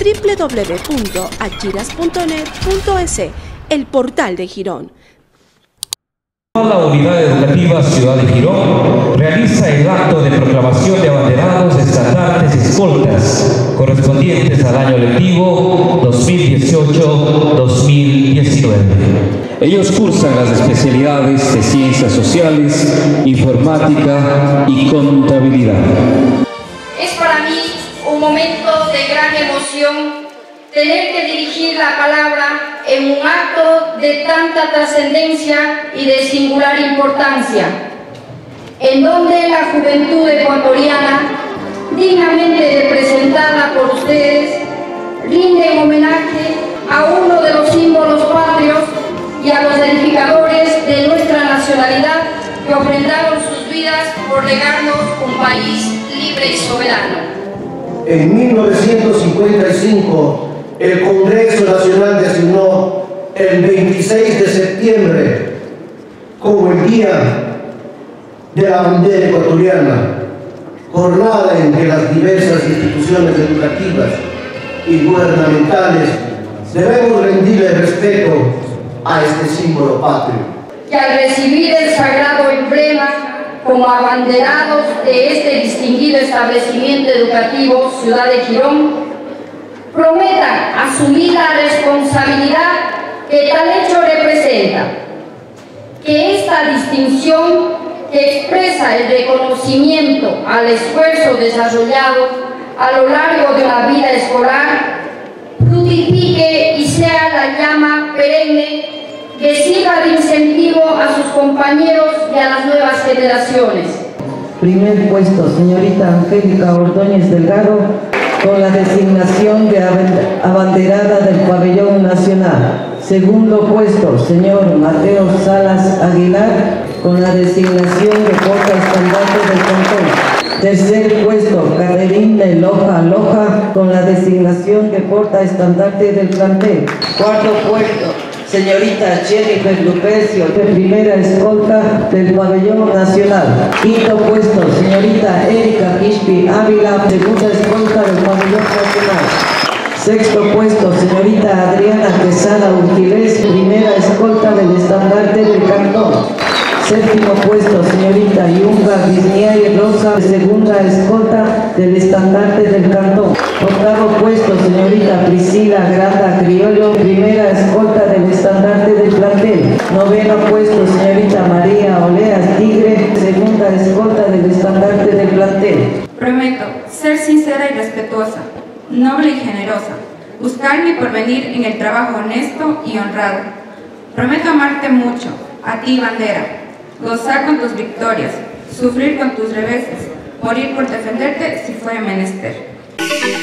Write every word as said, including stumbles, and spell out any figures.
w w w punto achiras punto net punto es, el portal de Girón. La Unidad Educativa Ciudad de Girón realiza el acto de proclamación de abanderados, estandartes y escoltas correspondientes al año lectivo dos mil dieciocho dos mil diecinueve. Ellos cursan las especialidades de Ciencias Sociales, Informática y Contabilidad. Es para mí un momento de gran emoción tener que dirigir la palabra en un acto de tanta trascendencia y de singular importancia, en donde la juventud ecuatoriana, dignamente representada por ustedes, rinde homenaje a uno de los símbolos patrios y a los edificadores de nuestra nacionalidad que ofrendaron sus vidas por legarnos un país libre y soberano. En mil novecientos cincuenta y cinco, el Congreso Nacional designó el veintiséis de septiembre como el Día de la Bandera Ecuatoriana, jornada en que las diversas instituciones educativas y gubernamentales debemos rendirle respeto a este símbolo patrio. Que al recibir el sagrado emblema como abanderados de este distinguido establecimiento educativo Ciudad de Girón, prometan asumir la responsabilidad que tal hecho representa, que esta distinción que expresa el reconocimiento al esfuerzo desarrollado a lo largo de la vida escolar fructifique y sea la llama perenne que sirva de incentivo a sus compañeros y a las nuevas generaciones. Primer puesto, señorita Angélica Ordóñez Delgado, con la designación de abanderada del pabellón nacional. Segundo puesto, señor Mateo Salas Aguilar, con la designación de portaestandarte del cantón. Tercer puesto, Caterine Loja Loja, con la designación de portaestandarte del plantel. Cuarto puesto, señorita Jennifer Lupercio, de primera escolta del pabellón nacional. Quinto puesto, señorita Erika Quispi Ávila, segunda escolta del pabellón nacional. Sexto puesto, señorita Adriana Quesada Urquilés, primera escolta del estandarte del cantón. Séptimo puesto, señorita Yunga Guisnieri Rosa, segunda escolta del estandarte del cantón. Octavo puesto, señorita Priscila Granda Criollo, primera escolta del estandarte del plantel. Noveno puesto, señorita María Oleas Tigre, segunda escolta del estandarte del plantel. Prometo ser sincera y respetuosa, noble y generosa, buscar mi porvenir en el trabajo honesto y honrado. Prometo amarte mucho, a ti bandera, gozar con tus victorias, sufrir con tus reveses, morir por defenderte si fuera menester.